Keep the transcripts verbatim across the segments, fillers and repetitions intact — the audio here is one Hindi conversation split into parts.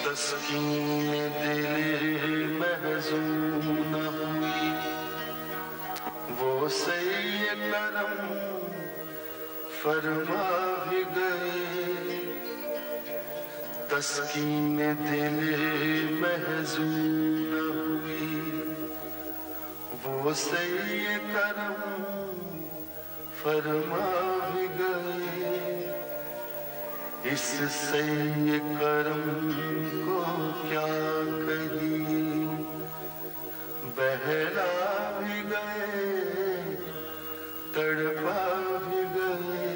तस्कीन दिल महज़ून हुई, वो सही करम फरमा भी गए। तस्कीन दिल महज़ून हुई, वो सही करम फरमा भी गए। इस सही करम को क्या कहिए, बहला भी गए तड़पा भी गए।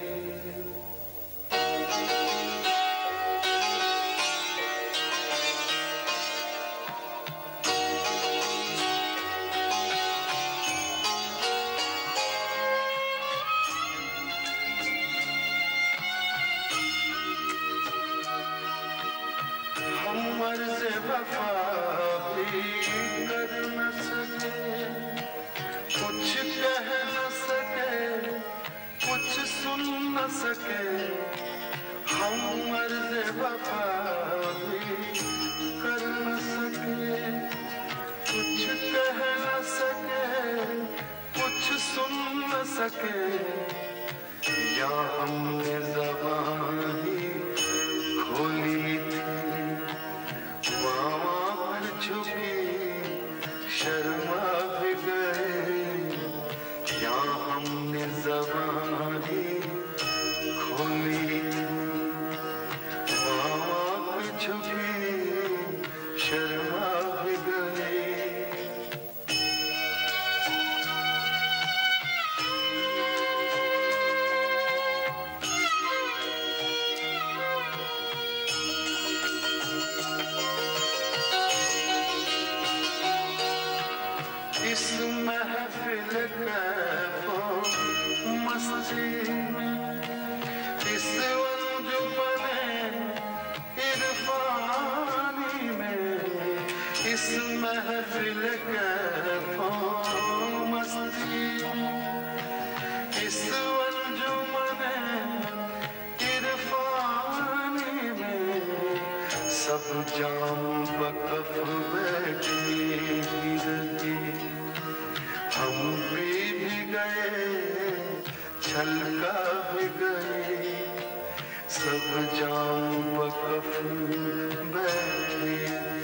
हम अर्ज़ वफ़ा भी कर न सके, कुछ कह न सके, कुछ सुन न सके। हम अर्ज़ वफ़ा भी कर न सके, कुछ कह न सके, कुछ सुन न सके। या हमने ज़बान ही खोली थी, वहाँ पर छुपी शर्मा भी गए। या हमने ज़बान ही खोली थी, वहाँ पर छुपी शर्मा भी गए। इस महफिल कैफ़ो मस्ती में, इस अंजुमने इरफानी में, इस महफिल कैफ़ो मस्ती में, इस अंजुमने इरफानी में, सब जाम बकफ बैठी रही। हम पी भी गए छलका भी गए, सब जाम वक़फ़ बैठे।